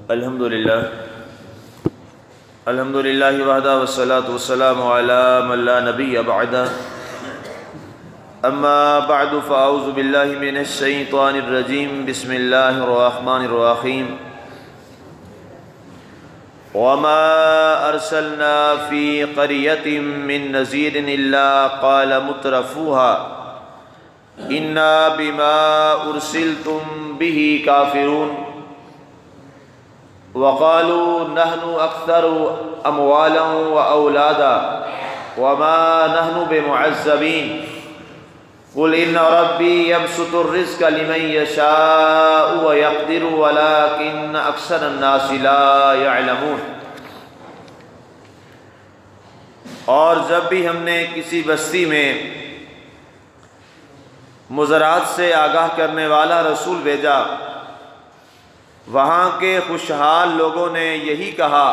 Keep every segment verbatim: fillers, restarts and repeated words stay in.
الحمد للہ الحمد للہ وحدہ والصلاة والسلام علی من لا نبی بعدہ اما بعد فاعوذ باللہ من الشیطان الرجیم بسم اللہ الرحمن الرحیم وما ارسلنا فی قریۃ من نذیر الا قال مترفوها انا بما ارسلتم به کافرون وقالوا نحن اکثر اموالا واولادا وما نحن بمعذبین قل ان ربی یبسط الرزق لمن یشاء ویقدر ولکن اکثر الناس لا یعلمون۔ اور جب بھی ہم نے کسی بستی میں مضرات سے آگاہ کرنے والا رسول بھیجا، وہاں کے خوشحال لوگوں نے یہی کہا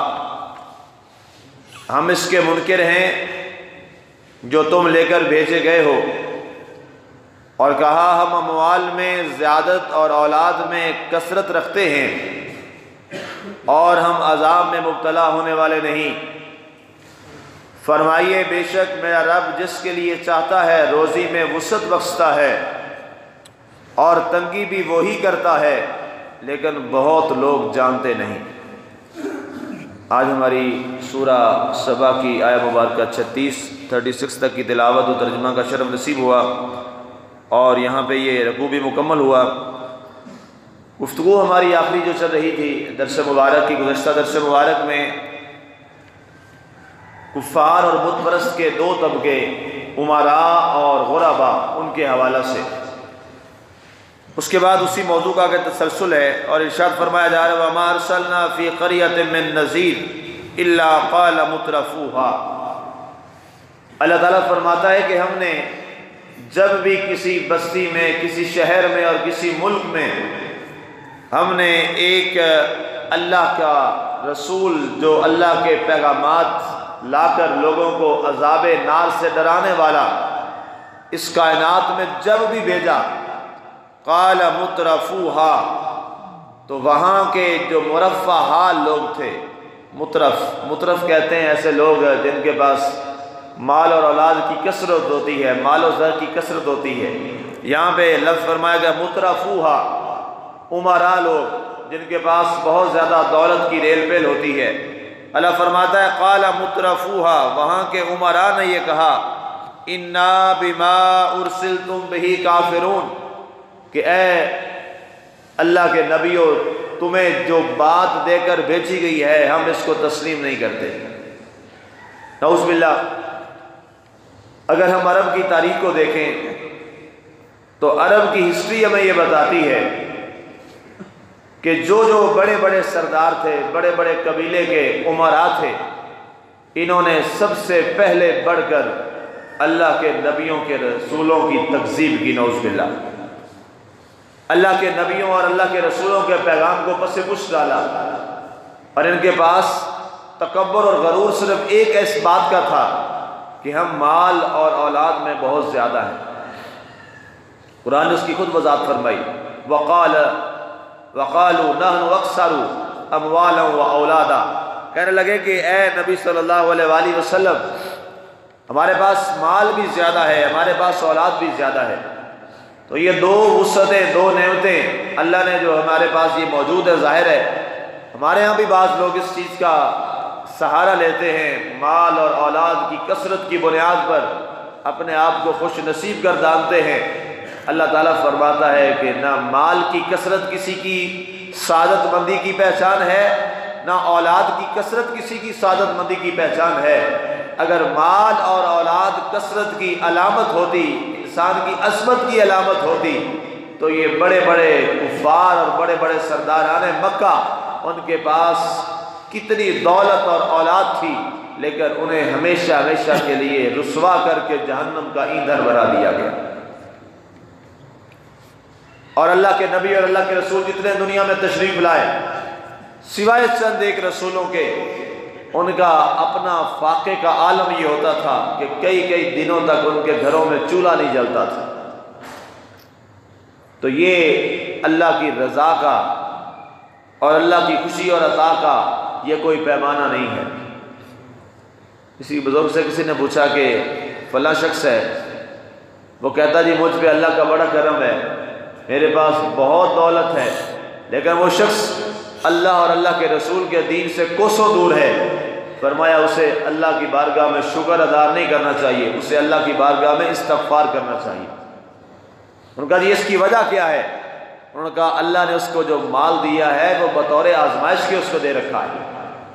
ہم اس کے منکر ہیں جو تم لے کر بھیجے گئے ہو، اور کہا ہم اموال میں زیادت اور اولاد میں کثرت رکھتے ہیں اور ہم عذاب میں مبتلا ہونے والے نہیں۔ فرمائیے بے شک میرا رب جس کے لیے چاہتا ہے روزی میں وسعت بخشتا ہے اور تنگی بھی وہی کرتا ہے، لیکن بہت لوگ جانتے نہیں۔ آج ہماری سورہ سبا کی آیہ مبارکہ چھتیس تھرٹی سکس تک کی تلاوت و ترجمہ کا شرف نصیب ہوا، اور یہاں پہ یہ رکوع بھی مکمل ہوا۔ گفتگو ہماری آخری جو چل رہی تھی درس مبارک کی، گزشتہ درس مبارک میں کفار اور بت پرست کے دو طبقے، امراء اور غربا، ان کے حوالہ سے۔ اس کے بعد اسی موضوع کا آگے تسلسل ہے، اور ارشاد فرمایا جا رہا ہے وَمَا أَرْسَلْنَا فِي قَرْيَةٍ مِّن نَذِيرٍ إِلَّا قَالَ مُتْرَفُوهَا۔ اللہ تعالیٰ فرماتا ہے کہ ہم نے جب بھی کسی بستی میں، کسی شہر میں اور کسی ملک میں ہم نے ایک اللہ کا رسول جو اللہ کے پیغامات لا کر لوگوں کو عذاب نار سے ڈرانے والا اس کائنات میں جب بھی بھیجا، قال مترفوها، تو وہاں کے جو مرفہ حال لوگ تھے، مترف مترف کہتے ہیں ایسے لوگ جن کے پاس مال اور اولاد کی کثرت ہوتی ہے، مال و زر کی کثرت ہوتی ہے۔ یہاں پہ لفظ فرمایا گیا مترفوها، امراء لوگ جن کے پاس بہت زیادہ دولت کی ریل پیل ہوتی ہے۔ اللہ فرماتا ہے قال مترفوها، وہاں کے امراء نے یہ کہا انا بما ارسلتم به کافرون، کہ اے اللہ کے نبیوں تمہیں جو بات دے کر بھیجی گئی ہے ہم اس کو تسلیم نہیں کرتے۔ نعوذ باللہ۔ اگر ہم عرب کی تاریخ کو دیکھیں تو عرب کی ہسٹری ہمیں یہ بتاتی ہے کہ جو جو بڑے بڑے سردار تھے، بڑے بڑے قبیلے کے امراء تھے، انہوں نے سب سے پہلے بڑھ کر اللہ کے نبیوں کے رسولوں کی تکذیب کی۔ نعوذ باللہ۔ اللہ کے نبیوں اور اللہ کے رسولوں کے پیغام کو پس پش ڈالا، اور ان کے پاس تکبر اور غرور صرف ایک اس بات کا تھا کہ ہم مال اور اولاد میں بہت زیادہ ہیں۔ قرآن نے اس کی خود وضاحت فرمائی، وقال وقالوا نحن اکثر اموالا واولادا، کہنے لگے کہ اے نبی صلی اللہ علیہ وآلہ وسلم ہمارے پاس مال بھی زیادہ ہے، ہمارے پاس اولاد بھی زیادہ ہے۔ تو یہ دو وسعتیں، دو نعمتیں اللہ نے جو ہمارے پاس یہ موجود ہے، ظاہر ہے ہمارے ہاں بھی بعض لوگ اس چیز کا سہارا لیتے ہیں، مال اور اولاد کی کثرت کی بنیاد پر اپنے آپ کو خوش نصیب کر جانتے ہیں۔ اللہ تعالیٰ فرماتا ہے کہ نہ مال کی کثرت کسی کی سعادت مندی کی پہچان ہے، نہ اولاد کی کثرت کسی کی سعادت مندی کی پہچان ہے۔ اگر مال اور اولاد کثرت کی علامت ہوتی، انسان کی عظمت کی علامت ہوتی، تو یہ بڑے بڑے کفار اور بڑے بڑے سرداران مکہ، ان کے پاس کتنی دولت اور اولاد تھی، لیکن انہیں ہمیشہ ہمیشہ کے لیے رسوا کر کے جہنم کا ایندھن بنا دیا گیا۔ اور اللہ کے نبی اور اللہ کے رسول جتنے دنیا میں تشریف لائے، سوائے چند ایک رسولوں کے، ان کا اپنا فاقے کا عالم یہ ہوتا تھا کہ کئی کئی دنوں تک ان کے گھروں میں چولہا نہیں جلتا تھا۔ تو یہ اللہ کی رضا کا اور اللہ کی خوشی اور عطا کا یہ کوئی پیمانہ نہیں ہے۔ کسی بزرگ سے کسی نے پوچھا کہ فلاں شخص ہے، وہ کہتا جی مجھ پہ اللہ کا بڑا کرم ہے، میرے پاس بہت دولت ہے، لیکن وہ شخص اللہ اور اللہ کے رسول کے دین سے کوسوں دور ہے۔ فرمایا اسے اللہ کی بارگاہ میں شکر ادا نہیں کرنا چاہیے، اسے اللہ کی بارگاہ میں استغفار کرنا چاہیے۔ ان کا جی اس کی وجہ کیا ہے؟ انہوں نے کہا اللہ نے اس کو جو مال دیا ہے وہ بطور آزمائش کے اس کو دے رکھا ہے۔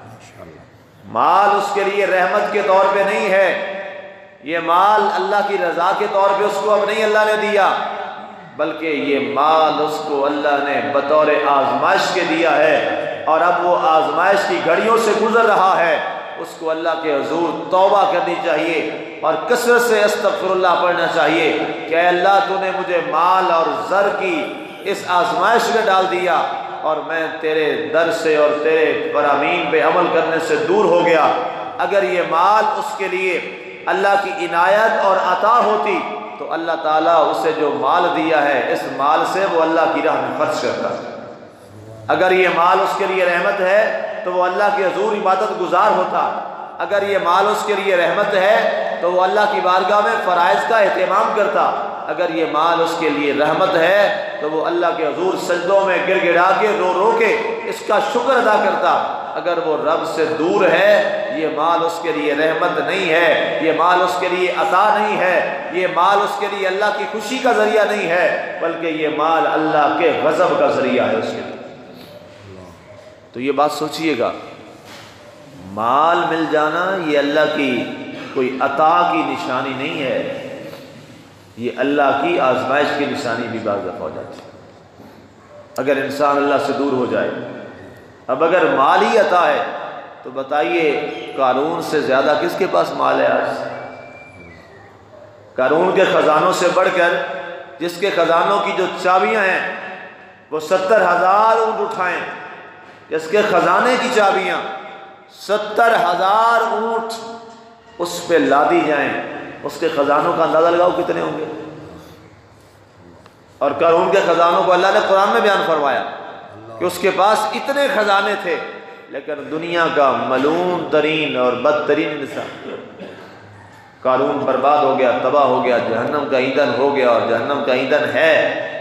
مال اس کے لیے رحمت کے طور پہ نہیں ہے، یہ مال اللہ کی رضا کے طور پہ اس کو اب نہیں اللہ نے دیا، بلکہ یہ مال اس کو اللہ نے بطور آزمائش کے دیا ہے، اور اب وہ آزمائش کی گھڑیوں سے گزر رہا ہے۔ اس کو اللہ کے حضور توبہ کرنی چاہیے اور کثرت سے استغفر اللہ پڑھنا چاہیے کہ اے اللہ تو نے مجھے مال اور زر کی اس آزمائش میں ڈال دیا، اور میں تیرے در سے اور تیرے فرامین پہ عمل کرنے سے دور ہو گیا۔ اگر یہ مال اس کے لیے اللہ کی عنایت اور عطا ہوتی تو اللہ تعالیٰ اسے جو مال دیا ہے اس مال سے وہ اللہ کی راہ میں خرچ کرتا۔ اگر یہ مال اس کے لیے رحمت ہے تو وہ اللہ کے حضور عبادت گزار ہوتا۔ اگر یہ مال اس کے لیے رحمت ہے تو وہ اللہ کی بارگاہ میں فرائض کا اہتمام کرتا۔ اگر یہ مال اس کے لیے رحمت ہے تو وہ اللہ کے حضور سجدوں میں گر گڑا کے رو رو کے اس کا شکر ادا کرتا۔ اگر وہ رب سے دور ہے یہ مال اس کے لیے رحمت نہیں ہے، یہ مال اس کے لیے عطا نہیں ہے، یہ مال اس کے لیے اللہ کی خوشی کا ذریعہ نہیں ہے، بلکہ یہ مال اللہ کے غضب کا ذریعہ ہے اس کے لیے۔ تو یہ بات سوچئے گا، مال مل جانا یہ اللہ کی کوئی عطا کی نشانی نہیں ہے، یہ اللہ کی آزمائش کی نشانی بھی بعض دفعہ ہو جاتی ہے اگر انسان اللہ سے دور ہو جائے۔ اب اگر مال ہی عطا ہے تو بتائیے قارون سے زیادہ کس کے پاس مال ہے آج؟ قارون کے خزانوں سے بڑھ کر جس کے خزانوں کی جو چابیاں ہیں وہ ستر ہزار اونٹ اٹھائیں، جس کے خزانے کی چابیاں ستر ہزار اونٹ اس پہ لادی جائیں، اس کے خزانوں کا اندازہ لگاؤ کتنے ہوں گے۔ اور قارون کے خزانوں کو اللہ نے قرآن میں بیان فرمایا کہ اس کے پاس اتنے خزانے تھے، لیکن دنیا کا ملعون ترین اور بدترین انسان قارون برباد ہو گیا، تباہ ہو گیا، جہنم کا ایندھن ہو گیا اور جہنم کا ایندھن ہے۔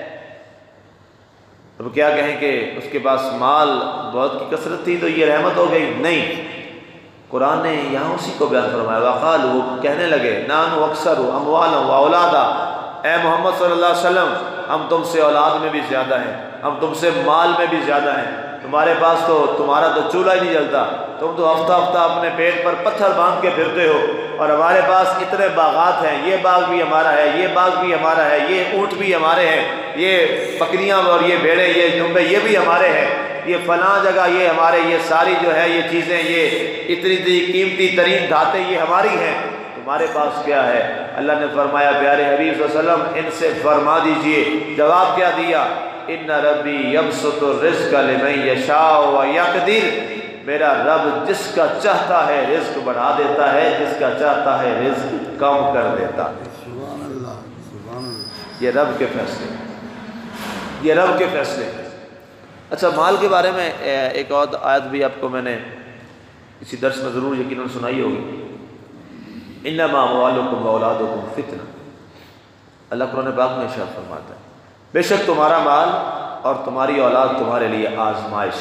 اب کیا کہیں کہ اس کے پاس مال بہت کی کثرت تھی تو یہ رحمت ہو گئی؟ نہیں، قرآن نے یہاں اسی کو بیان فرمایا، وقالوا، وہ کہنے لگے، نحن اکثر اموالا و اولادا، اے محمد صلی اللہ علیہ وسلم ہم تم سے اولاد میں بھی زیادہ ہیں، ہم تم سے مال میں بھی زیادہ ہیں، تمہارے پاس تو تمہارا تو چولہا ہی نہیں جلتا، تم تو ہفتہ ہفتہ اپنے پیٹ پر پتھر باندھ کے پھرتے ہو، اور ہمارے پاس اتنے باغات ہیں، یہ باغ بھی ہمارا ہے، یہ باغ بھی ہمارا ہے، یہ اونٹ بھی ہمارے ہیں، یہ بکریاں اور یہ بھیڑیں، یہ دمبے یہ بھی ہمارے ہیں، یہ فلاں جگہ یہ ہمارے، یہ ساری جو ہے یہ چیزیں، یہ اتنی اتنی قیمتی ترین دھاتیں یہ ہماری ہیں، تمہارے پاس کیا ہے؟ اللہ نے فرمایا پیارے حبیب صلی اللہ علیہ وسلم ان سے فرما دیجئے، جواب کیا دیا؟ ان ربی یبسط الرزق لمن یشاء ویقدر، میرا رب جس کا چاہتا ہے رزق بڑھا دیتا ہے، جس کا چاہتا ہے رزق کم کر دیتا ہے۔ سبحان اللہ، سبحان اللہ، یہ رب کے فیصلے، یہ رب کے فیصلے۔ اچھا، مال کے بارے میں ایک اور آیت بھی آپ کو میں نے اسی درس میں ضرور یقیناً سنائی ہوگی، انما اموالکم واولادکم فتنہ، اللہ قرآن پاک میں ارشاد فرماتا ہے بے شک تمہارا مال اور تمہاری اولاد تمہارے لیے آزمائش۔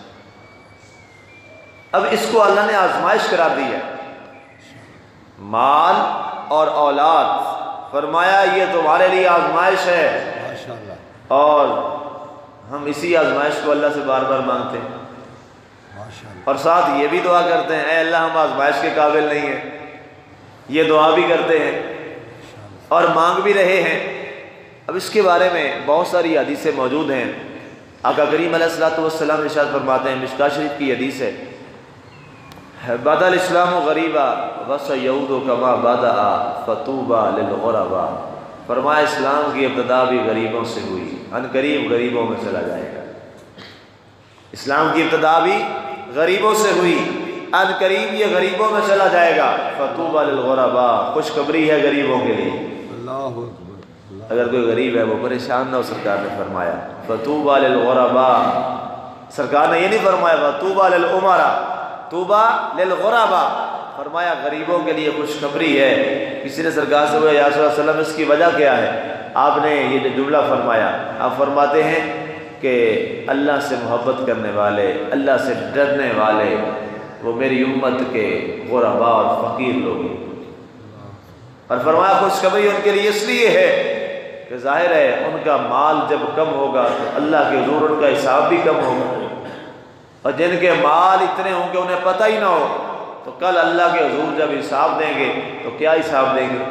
اب اس کو اللہ نے آزمائش قرار دی ہے، مال اور اولاد، فرمایا یہ تمہارے لیے آزمائش ہے، ماشاءاللہ، اور ہم اسی آزمائش کو اللہ سے بار بار مانگتے ہیں، ماشاءاللہ، اور ساتھ یہ بھی دعا کرتے ہیں اے اللہ ہم آزمائش کے قابل نہیں ہیں، یہ دعا بھی کرتے ہیں اور مانگ بھی رہے ہیں۔ اب اس کے بارے میں بہت ساری حدیثیں موجود ہیں، آقا کریم علیہ الصلوۃ والسلام ارشاد فرماتے ہیں، مشکاہ شریف کی حدیث ہے، بدأ الاسلام غریبا وسیعود کما بدأ فطوبی للغرباء، فرمایا اسلام کی ابتدا بھی غریبوں سے ہوئی، ان قریب غریبوں میں چلا جائے گا۔ اسلام کی ابتدا بھی غریبوں سے ہوئی، ان قریب یہ غریبوں میں چلا جائے گا۔ فطوبی للغرباء، خوشخبری ہے غریبوں کے لیے، اللہ اکبر، اللہ، اگر کوئی غریب ہے وہ پریشان نہ ہو، سرکار نے فرمایا فطوبی للغرباء، سرکار نے یہ نہیں فرمایا طوبیٰ للعمرا طوبیٰ للغربا، فرمایا غریبوں کے لیے خوشخبری ہے۔ کسی نے سرکار سے یا رسول اللہ صلی اللہ علیہ وسلم اس کی وجہ کیا ہے؟ آپ نے یہ جو جملہ فرمایا، آپ فرماتے ہیں کہ اللہ سے محبت کرنے والے، اللہ سے ڈرنے والے وہ میری امت کے غرباء اور فقیر لوگ ہیں۔ اور فرمایا خوشخبری ان کے لیے اس لیے ہے کہ ظاہر ہے ان کا مال جب کم ہوگا تو اللہ کے حضور ان کا حساب بھی کم ہوگا، اور جن کے مال اتنے ہوں کہ انہیں پتہ ہی نہ ہو تو کل اللہ کے حضور جب حساب دیں گے تو کیا حساب دیں گے؟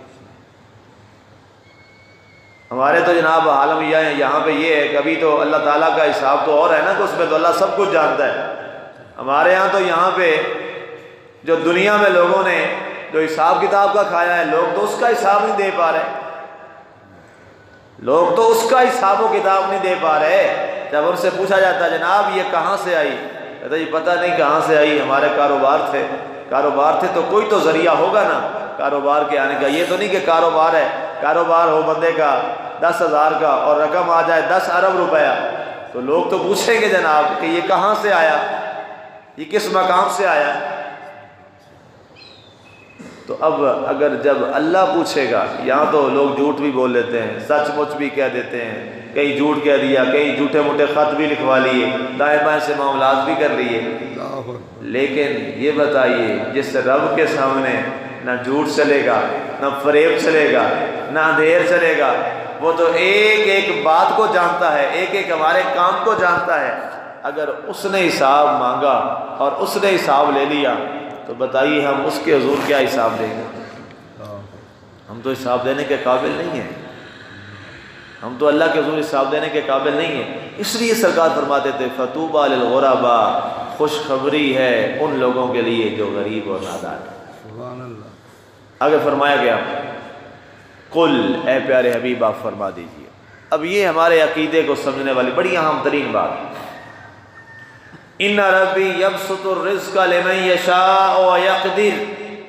ہمارے تو جناب عالم یہ ہے، یہاں پہ یہ ہے کہ ابھی تو اللہ تعالیٰ کا حساب تو اور ہے نا کہ اس میں تو اللہ سب کچھ جانتا ہے۔ ہمارے یہاں تو یہاں پہ جو دنیا میں لوگوں نے جو حساب کتاب کا کھایا ہے، لوگ تو اس کا حساب نہیں دے پا رہے، لوگ تو اس کا حساب و کتاب نہیں دے پا رہے۔ جب ان سے پوچھا جاتا ہے جناب یہ کہاں سے آئی، کہتا جی پتہ نہیں کہاں سے آئی، ہمارے کاروبار تھے کاروبار تھے تو کوئی تو ذریعہ ہوگا نا کاروبار کے آنے کا۔ یہ تو نہیں کہ کاروبار ہے، کاروبار ہو بندے کا دس ہزار کا اور رقم آ جائے دس ارب روپیہ، تو لوگ تو پوچھیں گے جناب کہ یہ کہاں سے آیا، یہ کس مقام سے آیا۔ تو اب اگر جب اللہ پوچھے گا، یہاں تو لوگ جھوٹ بھی بول لیتے ہیں، سچ مچ بھی کہہ دیتے ہیں، کہیں جھوٹ کہہ دیا، کہیں جھوٹے موٹے خط بھی لکھوا لیے، دائیں بائیں سے معاملات بھی کر لیے، لیکن یہ بتائیے جس رب کے سامنے نہ جھوٹ چلے گا، نہ فریب چلے گا، نہ اندھیر چلے گا، وہ تو ایک ایک بات کو جانتا ہے، ایک ایک ہمارے کام کو جانتا ہے۔ اگر اس نے حساب مانگا اور اس نے حساب لے لیا تو بتائیے ہم اس کے حضور کیا حساب دیں گے؟ ہم تو حساب دینے کے قابل نہیں ہیں، ہم تو اللہ کے حضور حساب دینے کے قابل نہیں ہیں۔ اس لیے سرکار فرماتے تھے فطوبیٰ للغرباء، خوشخبری ہے ان لوگوں کے لیے جو غریب اور نادار ہیں۔ سبحان اللہ۔ آگے فرمایا گیا قل، اے پیارے حبیب آپ فرما دیجئے۔ اب یہ ہمارے عقیدے کو سمجھنے والی بڑی اہم ترین بات، ان ربی یبسط الرزق لمن یشاء ویقدر،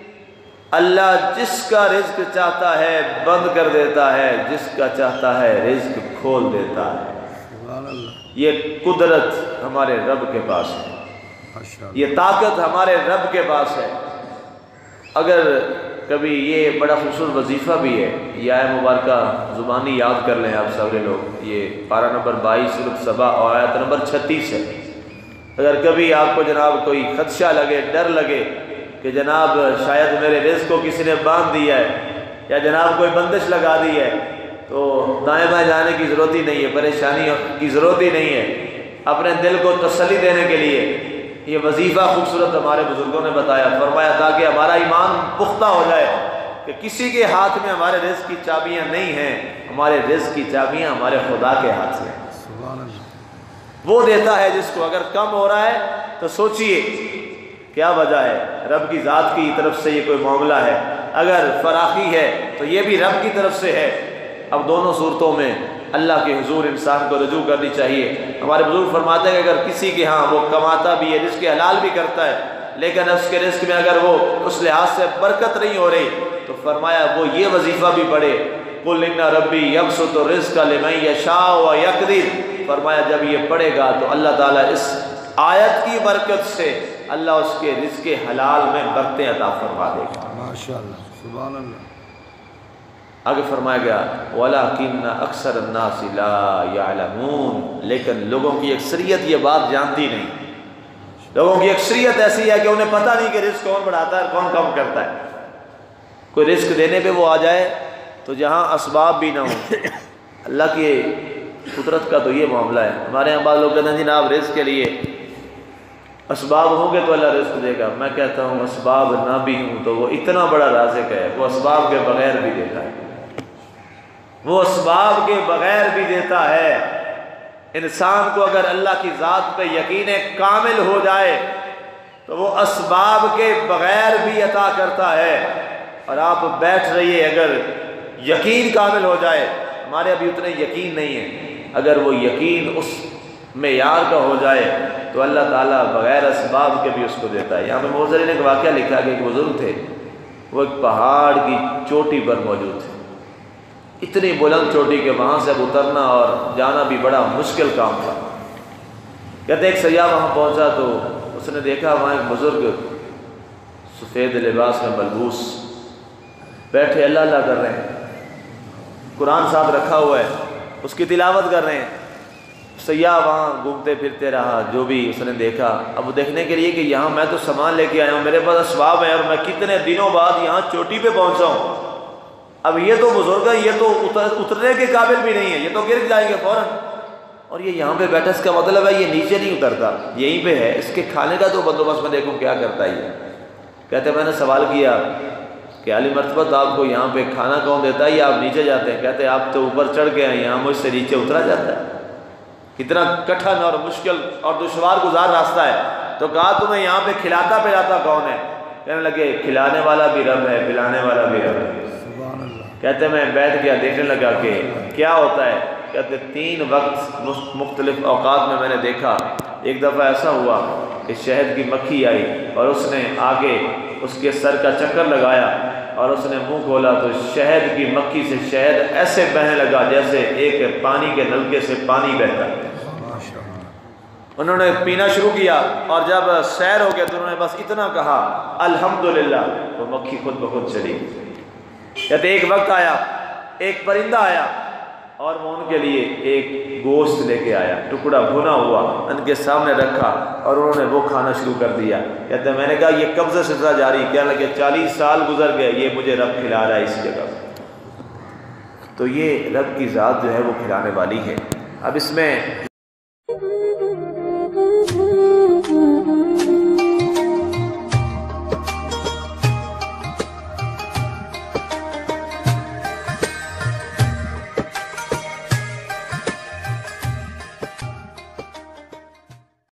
اللہ جس کا رزق چاہتا ہے بند کر دیتا ہے، جس کا چاہتا ہے رزق کھول دیتا ہے۔ سبحان اللہ۔ یہ قدرت ہمارے رب کے پاس ہے، ماشاء اللہ۔ یہ طاقت ہمارے رب کے پاس ہے۔ اگر کبھی یہ بڑا خوبصورت وظیفہ بھی ہے، یہ آیت مبارکہ زبانی یاد کر لیں آپ سارے لوگ، یہ پارہ نمبر بائیس سورۃ سبا اور آیت نمبر چھتیس ہے۔ اگر کبھی آپ کو جناب کوئی خدشہ لگے، ڈر لگے کہ جناب شاید میرے رزق کو کسی نے باندھ دیا ہے یا جناب کوئی بندش لگا دی ہے، تو دائیں بائیں جانے کی ضرورت ہی نہیں ہے، پریشانی کی ضرورت ہی نہیں ہے۔ اپنے دل کو تسلی دینے کے لیے یہ وظیفہ خوبصورت ہمارے بزرگوں نے بتایا، فرمایا تاکہ ہمارا ایمان پختہ ہو جائے کہ کسی کے ہاتھ میں ہمارے رزق کی چابیاں نہیں ہیں، ہمارے رزق کی چابیاں ہمارے خدا کے ہاتھ سے ہیں۔ سبحان اللہ۔ وہ دیتا ہے جس کو، اگر کم ہو رہا ہے تو سوچئے کیا وجہ ہے، رب کی ذات کی طرف سے یہ کوئی معاملہ ہے، اگر فراخی ہے تو یہ بھی رب کی طرف سے ہے۔ اب دونوں صورتوں میں اللہ کے حضور انسان کو رجوع کرنی چاہیے۔ ہمارے بزرگ فرماتے ہیں کہ اگر کسی کے ہاں وہ کماتا بھی ہے، رزق حلال بھی کرتا ہے، لیکن اس کے رزق میں اگر وہ اس لحاظ سے برکت نہیں ہو رہی تو فرمایا وہ یہ وظیفہ بھی پڑھے، قل ان ربی یبسط الرزق لمن یشاء ویقدر۔ فرمایا جب یہ پڑھے گا تو اللہ تعالیٰ اس آیت کی برکت سے اللہ اس کے رزق حلال میں برکتیں عطا فرما دے گا۔ ماشاء اللہ۔ سبحان اللہ۔ آگے فرمایا گیا وَلَكِنَّ أَكْثَرَ النَّاسِ لَا يَعْلَمُونَ، لیکن لوگوں کی اکثریت یہ بات جانتی نہیں۔ لوگوں کی اکثریت ایسی ہے کہ انہیں پتہ نہیں کہ رزق کون بڑھاتا ہے اور کون کم کرتا ہے۔ کوئی رزق دینے پہ وہ آ جائے تو جہاں اسباب بھی نہ ہوں، اللہ کی قدرت کا تو یہ معاملہ ہے۔ ہمارے یہاں بعض لوگ کہتے ہیں جناب رزق کے لیے اسباب ہوں گے تو اللہ رزق دے گا۔ میں کہتا ہوں اسباب نہ بھی ہوں تو وہ اتنا بڑا رازق ہے، وہ اسباب کے بغیر بھی دیتا ہے، وہ اسباب کے بغیر بھی دیتا ہے۔ انسان کو اگر اللہ کی ذات پہ یقین کامل ہو جائے تو وہ اسباب کے بغیر بھی عطا کرتا ہے۔ اور آپ بیٹھ رہیے، اگر یقین کامل ہو جائے، ہمارے ابھی اتنے یقین نہیں ہے، اگر وہ یقین اس معیار کا ہو جائے تو اللہ تعالیٰ بغیر اسباب کے بھی اس کو دیتا ہے۔ یہاں پہ موزری نے ایک واقعہ لکھا کہ ایک بزرگ تھے، وہ ایک پہاڑ کی چوٹی پر موجود تھے، اتنی بلند چوٹی کہ وہاں سے اب اترنا اور جانا بھی بڑا مشکل کام تھا۔ کہتے ایک سیاح وہاں پہنچا تو اس نے دیکھا وہاں ایک بزرگ سفید لباس میں ملبوس بیٹھے اللہ اللہ کر رہے ہیں، قرآن ساتھ رکھا ہوا ہے، اس کی تلاوت کر رہے ہیں۔ سیاح وہاں گھومتے پھرتے رہا، جو بھی اس نے دیکھا، اب وہ دیکھنے کے لیے کہ یہاں میں تو سامان لے کے آیا ہوں، میرے پاس اسباب ہے، اور میں کتنے دنوں بعد یہاں چوٹی پہ پہنچا ہوں، اب یہ تو بزرگ ہے، یہ تو اترنے کے قابل بھی نہیں ہے، یہ تو گر جائیں گے فوراً، اور یہ یہاں پہ بیٹھا، اس کا مطلب ہے یہ نیچے نہیں اترتا، یہیں پہ ہے، اس کے کھانے کا تو بندوبست میں دیکھوں کیا کرتا ہے یہ۔ کہتے میں نے سوال کیا کہ علی مرتبہ آپ کو یہاں پہ کھانا کون دیتا ہے یا آپ نیچے جاتے ہیں؟ کہتے آپ تو اوپر چڑھ گئے ہیں، یہاں مجھ سے نیچے اترا جاتا ہے، کتنا کٹھن اور مشکل اور دشوار گزار راستہ ہے۔ تو کہا تمہیں یہاں پہ کھلاتا پلاتا کون ہے؟ کہنے لگے کھلانے والا بھی رب ہے، پلانے والا بھی رب ہے۔ سبحان اللہ۔ کہتے میں بیٹھ گیا دیکھنے لگا کہ کیا ہوتا ہے۔ کہتے تین وقت مختلف اوقات میں میں نے دیکھا، ایک دفعہ ایسا ہوا کہ شہد کی مکھی آئی اور اس نے آگے اس کے سر کا چکر لگایا اور اس نے منہ کھولا تو شہد کی مکھی سے شہد ایسے بہنے لگا جیسے ایک پانی کے نلکے سے پانی بہتا ہے۔ انہوں نے پینا شروع کیا اور جب سیر ہو گیا تو انہوں نے بس اتنا کہا الحمدللہ، وہ مکھی خود بخود چلی۔ کہتے ایک وقت آیا، ایک پرندہ آیا اور وہ ان کے لیے ایک گوشت لے کے آیا، ٹکڑا بھنا ہوا ان کے سامنے رکھا اور انہوں نے وہ کھانا شروع کر دیا۔ کہتے میں نے کہا یہ کب سے سلسلہ جاری؟ کہنے لگے چالیس سال گزر گئے، یہ مجھے رب کھلا رہا ہے اس جگہ۔ تو یہ رب کی ذات جو ہے وہ کھلانے والی ہے۔ اب اس میں